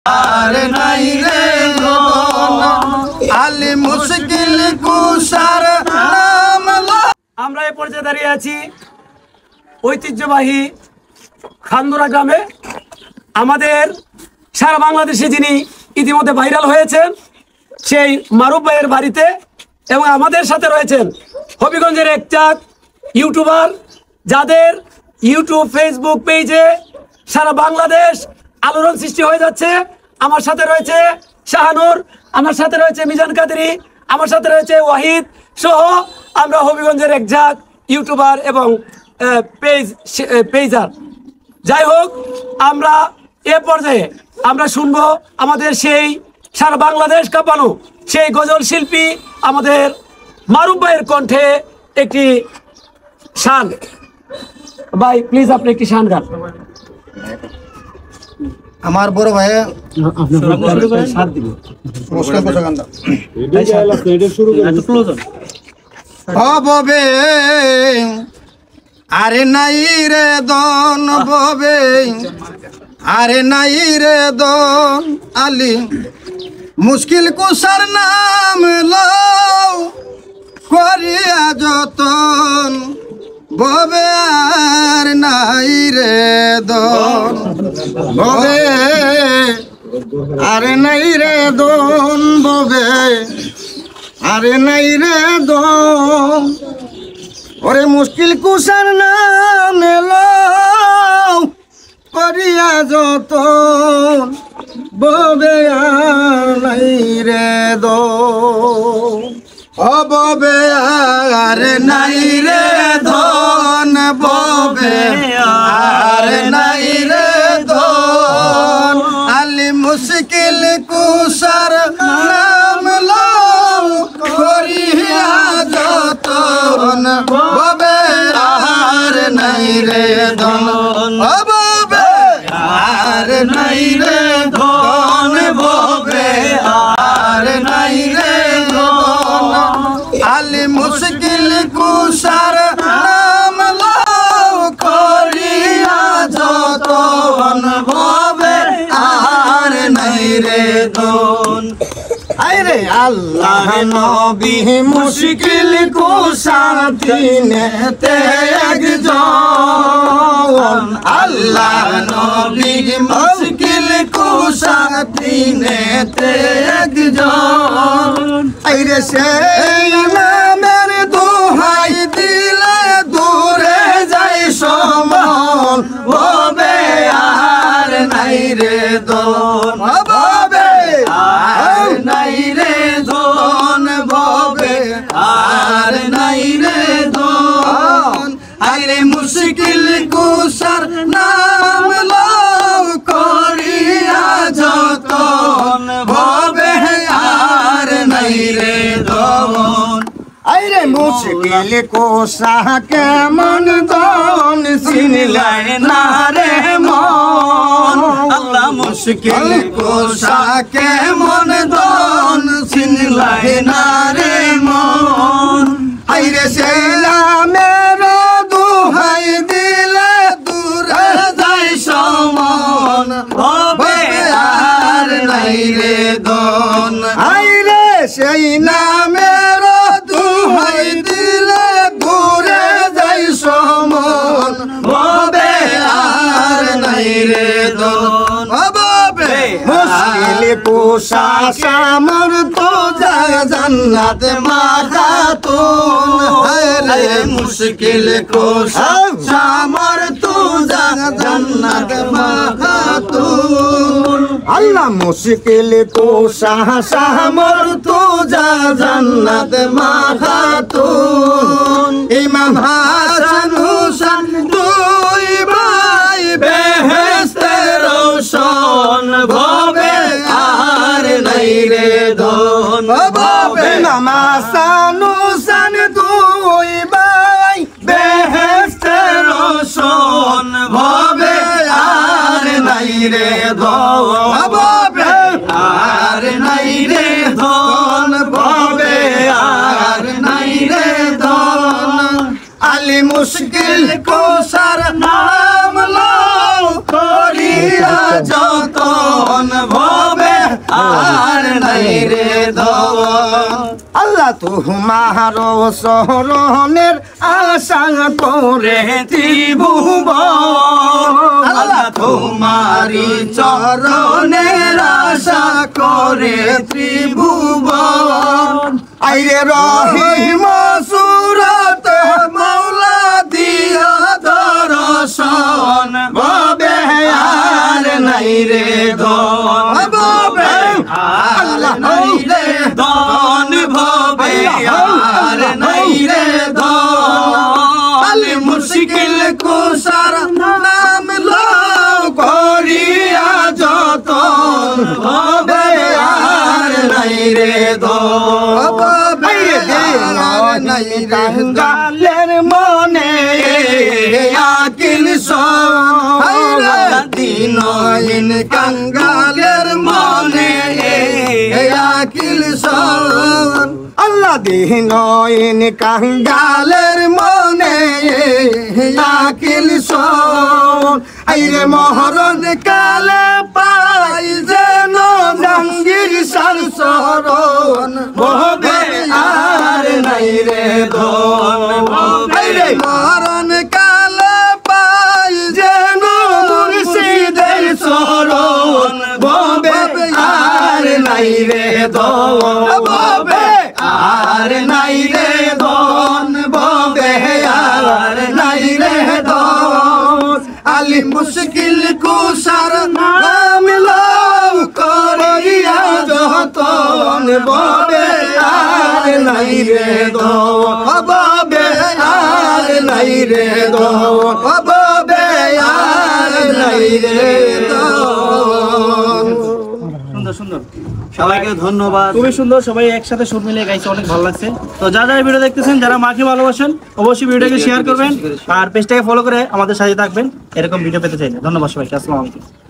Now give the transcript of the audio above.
আর নাই রে আলী মুশকিল কুশার নাম। আমরা এই পর্যায়ে দাঁড়িয়ে আছি ঐতিহ্যবাহী খান্দুরা গ্রামে। আমাদের সারা বাংলাদেশে যিনি ইতিমধ্যে ভাইরাল হয়েছেন সেই মারুফ ভাইয়ের বাড়িতে, এবং আমাদের সাথে রয়েছেন হবিগঞ্জের একজাক ইউটিউবার যাদের ইউটিউব ফেসবুক পেজে সারা বাংলাদেশ আলোড়ন সৃষ্টি হয়ে যাচ্ছে। আমার সাথে রয়েছে শাহানুর, আমার সাথে রয়েছে মিজান কাদেরি, আমার সাথে রয়েছে ওয়াহিদ সহ আমরা হবিগঞ্জের একজাক ইউটিউবার এবং পেজার। যাই হোক, আমরা এ পর্যায়ে আমরা শুনবো আমাদের সেই সারা বাংলাদেশ কাঁপানো সেই গজল শিল্পী আমাদের মারুফ ভাইয়ের কণ্ঠে একটি শান। ভাই প্লিজ আপনি একটি শান গান। আমার বড় ভাই ববে আরে নাই রে দন ববে আরে নাই রে দন আলী মুশকিল কুশার নাম লও করিয়া যতন ববে আর নাই রে দন ববে আরে নাই রে দন ববে আরে নাই রে দন ওরে মুশকিল কুশার নাম লও করিয়া যতন ববে আর নাই রে দন ও ববে আর নাই রে ধন ববে আর নাই রে ধন আলী মুশকিল কুশার নাম লও করিয়া যতন ববে আর নাই রে ধন ও ববে আর নাই রে ধন ববে আর নাই রে আলী মুশকিল কুশার নাম লও করিয়া যতন ববে আর নাই রে দন। আরে আল্লাহ নবী মুশকিল কুশার দিনেতে একজন আল্লাহ নবী মুশকিল কুশার দিনেতে একজন আইরে সেই নামের দোহাই দিলে দূরে যাই সমন ববে আর নাই রে দন ববে আর নাই রে দন ববে আর নাই রে দন আইরে মুশকিল কুশার নাম লও করিয়া যতন ববে আর নাই রে দন আইরে মুশকিল কুশা কেমন দন চিনলাই না রে মন আল্লাহ মুশকিল কুশা কেমন দন চিনলাই না রে মন আইরে সেলামের দোহাই দিলে দূরে যাই সমন হবে আর নাই রে দন আইরে সেই নামের দোহাই দিলে দূরে যাই সমন হবে আর নাই রে দন হবে মুশকিল কুশা সামর তো জান্নাত মাখাতুন রে মুশকিল কুশা সামর তো জান্নাত মাখাতুন আল্লাহ মুশকিল কুশা সামর তো জান্নাত মাখাতুন ইমাম হাসান হুসাইন দুই ভাই বেহেশতের রওশন ভবে আর নাই রে ধন ভবে ইমাম হাসান হুসাইন দুই ভাই বেহেশতের রওশন ভবে আর নাই রে ধন ভবে আর নাই রে ধন ভবে আর নাই রে ধন আলী মুশকিল কুশার নাম লও করিয়া যতন আর নাই রে ধন। আল্লাহ তোমার শরণের আশা করে ত্রিভুবন আল্লাহ তোমারি চরণের আশা করে ত্রিভুবন আইরে রহিম সুরত মৌলা দিয়া দর্শন ভবে আর নাই রে ধন ভবে আর নাই রে ধন ভবে আর নাই রে ধন আলি মুশকিল কুসার নাম লও করিয়া যতন ভবে আর নাই রে ধন ভবে আর নাই রে গালের মনে আকিল দিন কাঙ্গালের মনে আকিল সন আল্লাহ দিন কাঙ্গালের মনে আকিল সন আইরে মহরণ কালে পাই যেন জাঙ্গির সার শরণ ভবে আর নাই রে ধন ভবে মরণ কালে পাই যেন মুর্শিদের শরণ ভবে আর নাই রে ধন ভবে আর নাই রে ধন ভবে আর নাই রে ধন আলি মুশকিল কুসার নাম লও করিয়া যতন ভবে আর নাই রে ধন ভবে আর নাই রে ধন ভবে আর নাই রে ধন। সুন্দর সুন্দর, সবাইকে ধন্যবাদ। খুবই সুন্দর, সবাই একসাথে সুর মিলিয়ে গাইছে, অনেক ভালো লাগছে। তো যারা এই ভিডিও দেখতেছেন, যারা মাকে ভালোবাসেন, অবশ্যই ভিডিওটাকে শেয়ার করবেন আর পেজটাকে ফলো করে আমাদের সাথে থাকবেন এরকম ভিডিও পেতে চাইলে। ধন্যবাদ সবাইকে, আসসালামু আলাইকুম।